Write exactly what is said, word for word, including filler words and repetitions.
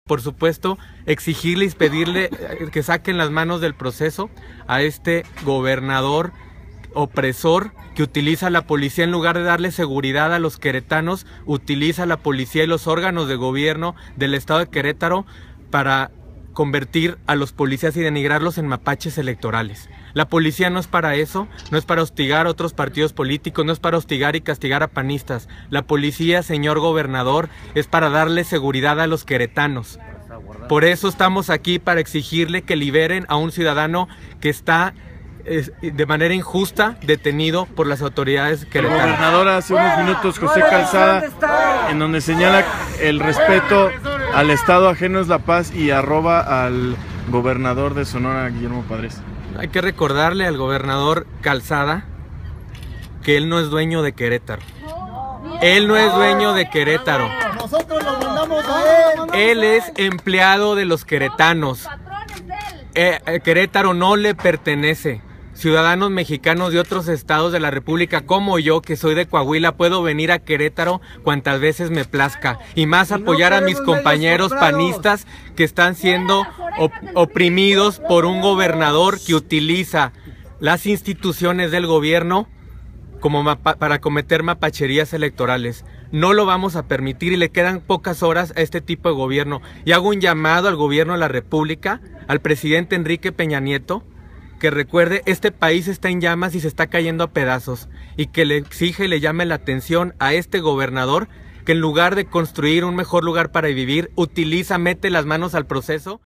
por supuesto, exigirle y pedirle que saquen las manos del proceso a este gobernador opresor que utiliza la policía en lugar de darle seguridad a los queretanos, utiliza la policía y los órganos de gobierno del estado de Querétaro para convertir a los policías y denigrarlos en mapaches electorales. La policía no es para eso, no es para hostigar a otros partidos políticos, no es para hostigar y castigar a panistas. La policía, señor gobernador, es para darle seguridad a los queretanos. Por eso estamos aquí, para exigirle que liberen a un ciudadano que está eh, de manera injusta detenido por las autoridades queretanas. El gobernador hace unos minutos, José Calzada, en donde señala el respeto al Estado ajeno es la paz y arroba al gobernador de Sonora, Guillermo Padres. Hay que recordarle al gobernador Calzada que él no es dueño de Querétaro. Él no es dueño de Querétaro. Nosotros lo mandamos a él. Él es empleado de los queretanos. Eh, eh, Querétaro no le pertenece. Ciudadanos mexicanos de otros estados de la República, como yo, que soy de Coahuila, puedo venir a Querétaro cuantas veces me plazca, y más apoyar a mis compañeros panistas que están siendo op oprimidos por un gobernador que utiliza las instituciones del gobierno como para cometer mapacherías electorales. No lo vamos a permitir y le quedan pocas horas a este tipo de gobierno. Y hago un llamado al gobierno de la República, al presidente Enrique Peña Nieto, que recuerde, este país está en llamas y se está cayendo a pedazos, y que le exige y le llame la atención a este gobernador que en lugar de construir un mejor lugar para vivir, utiliza, mete las manos al proceso.